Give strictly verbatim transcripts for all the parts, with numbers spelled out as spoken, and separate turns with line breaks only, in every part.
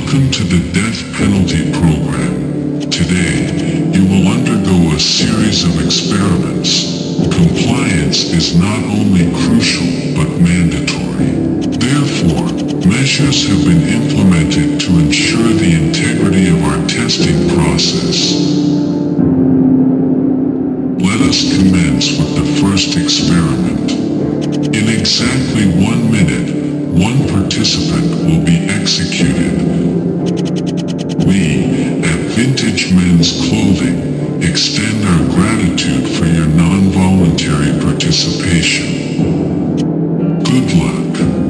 Welcome to the Death Penalty Program. Today, you will undergo a series of experiments. Compliance is not only crucial, but mandatory. Therefore, measures have been implemented to ensure the integrity of our testing process. Let us commence with the first experiment. In exactly one minute, one participant will be executed. We, at Vintage Men's Clothing, extend our gratitude for your non-voluntary participation. Good luck.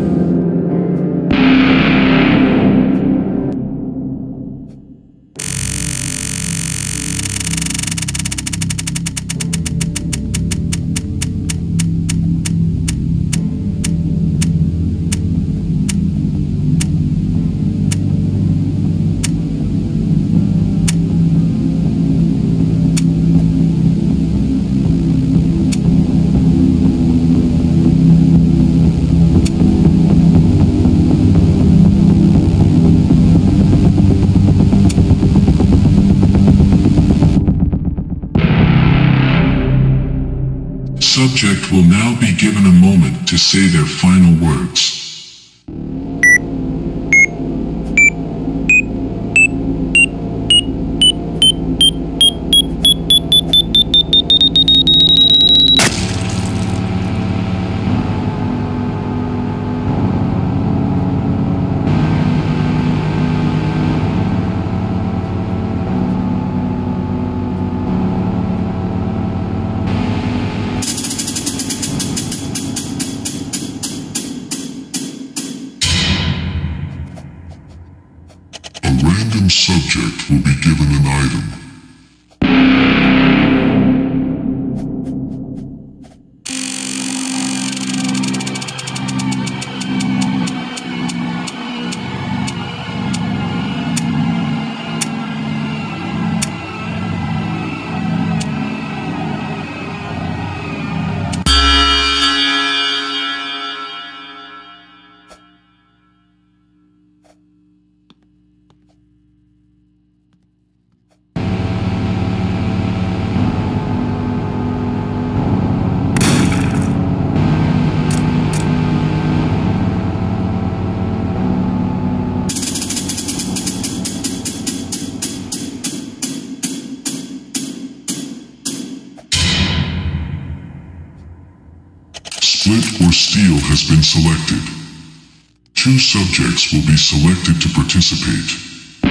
Subject will now be given a moment to say their final words. A random subject will be given an item. Split or steal has been selected. Two subjects will be selected to participate.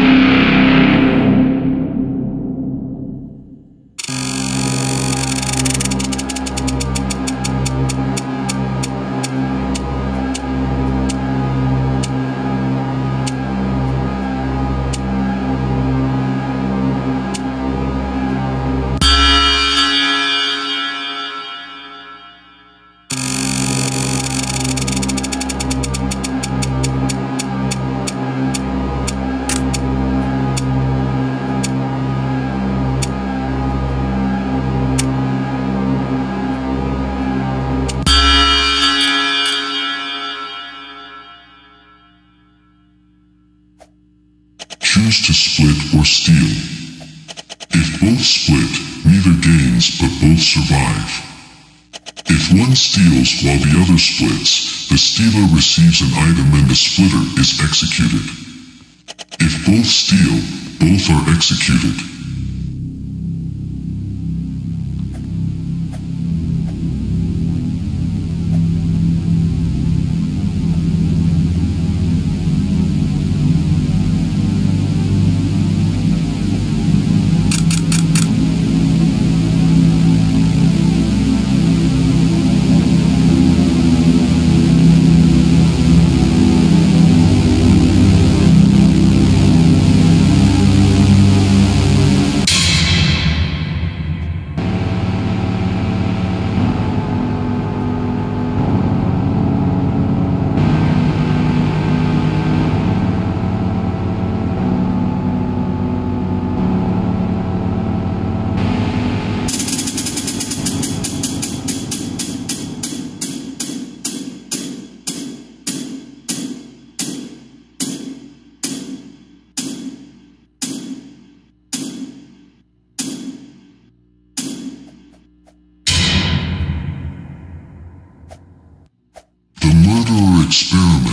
Choose to split or steal. If both split, neither gains but both survive. If one steals while the other splits, the stealer receives an item and the splitter is executed. If both steal, both are executed.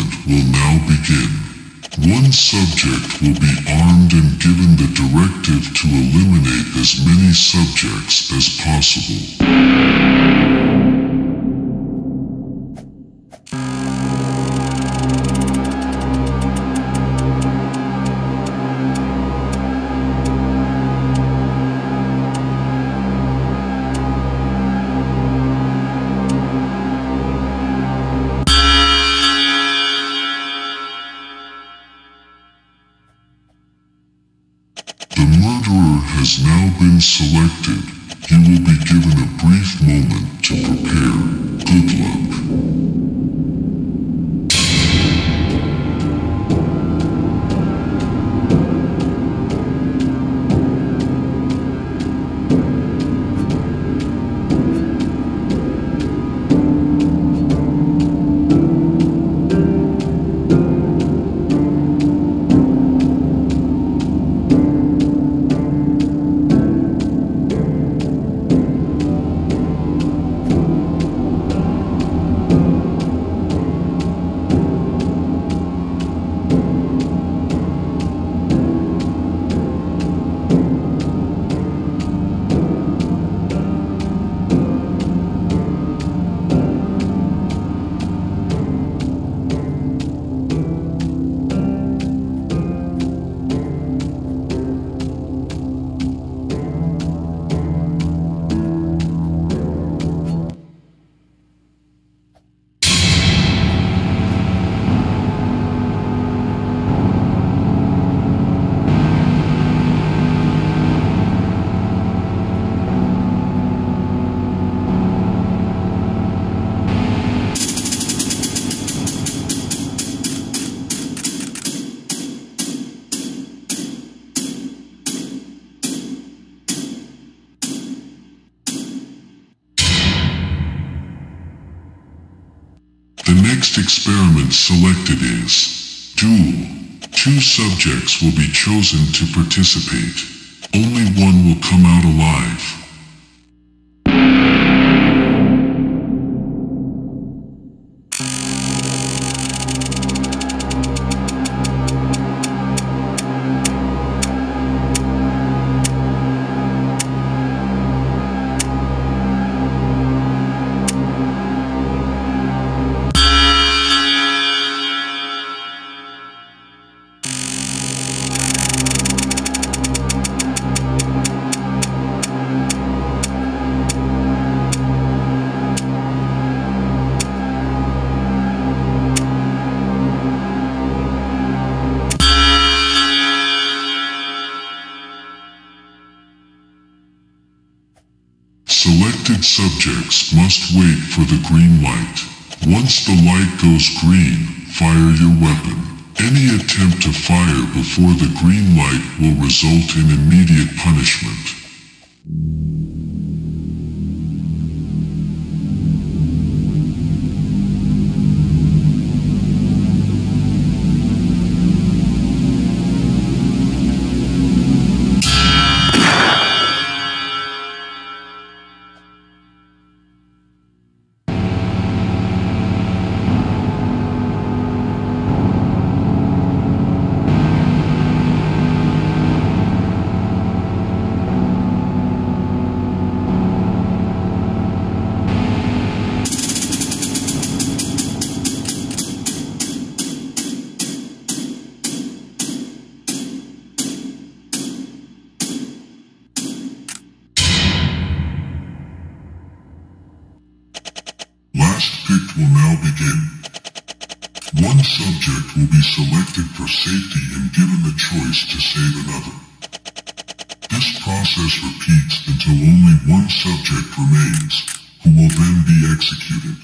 experiment will now begin. One subject will be armed and given the directive to eliminate as many subjects as possible. The murderer has now been selected. You will be given a brief moment to prepare. Good luck. The next experiment selected is Duel. Two subjects will be chosen to participate. Only one will come out alive. Selected subjects must wait for the green light. Once the light goes green, fire your weapon. Any attempt to fire before the green light will result in immediate punishment. Last pick will now begin. One subject will be selected for safety and given the choice to save another. This process repeats until only one subject remains, who will then be executed.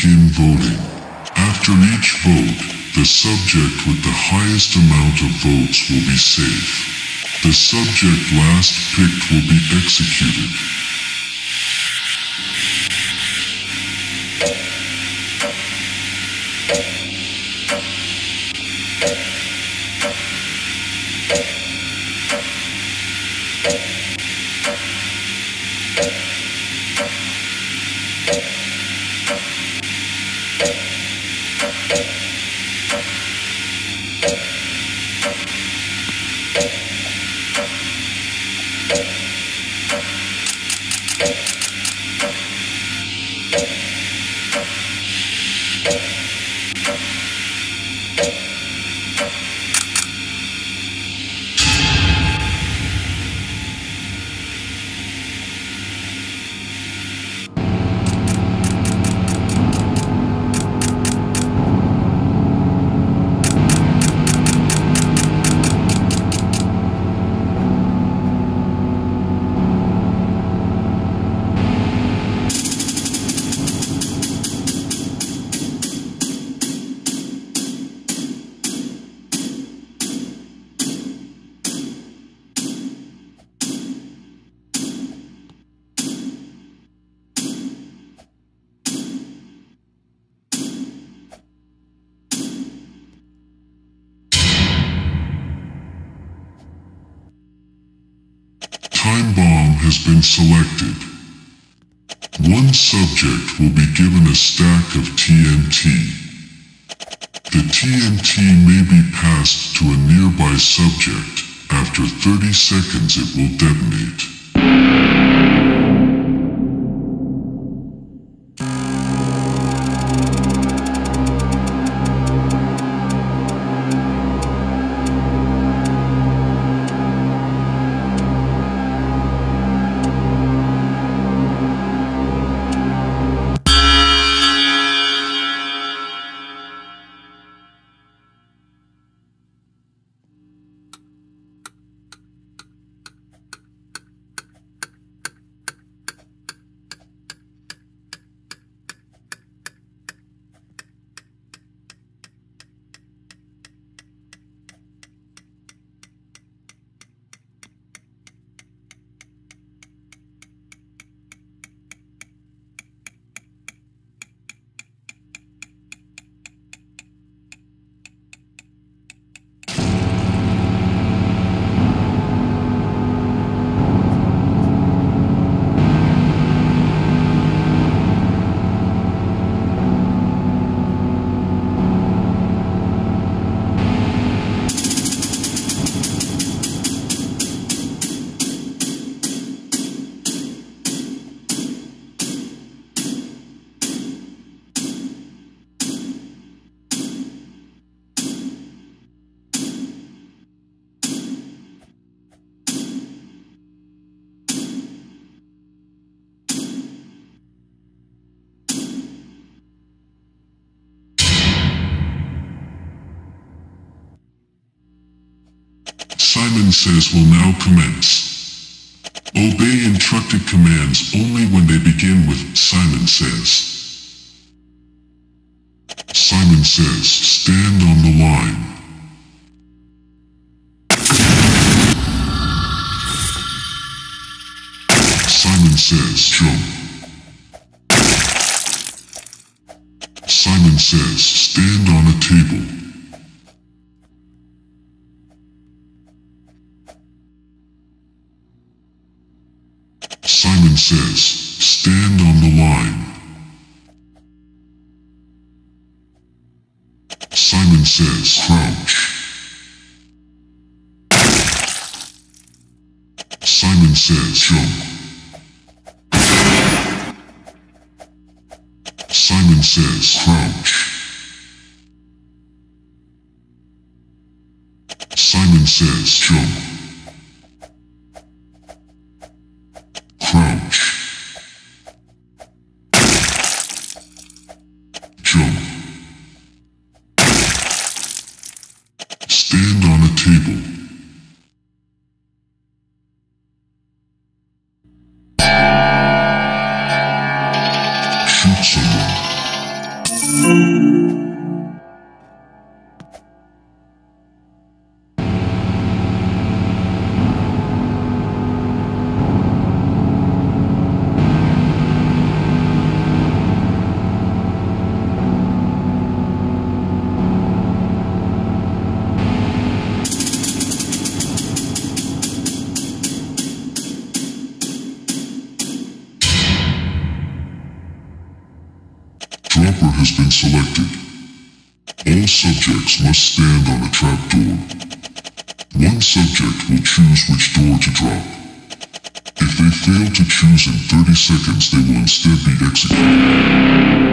begin voting. After each vote, the subject with the highest amount of votes will be safe. The subject last picked will be executed. Time bomb has been selected. One subject will be given a stack of T N T. The T N T may be passed to a nearby subject. After thirty seconds it will detonate. Simon Says will now commence. Obey instructed commands only when they begin with Simon Says. Simon Says, stand on the line. Simon Says, jump. Simon Says, stand on a table. Simon Says, stand on the line. Simon Says, crouch. Simon Says, jump. Simon Says, crouch. Simon Says, jump. Crouch. Jump. Stand on a table. Shoot someone. All subjects must stand on a trap door. One subject will choose which door to drop. If they fail to choose in thirty seconds, they will instead be executed.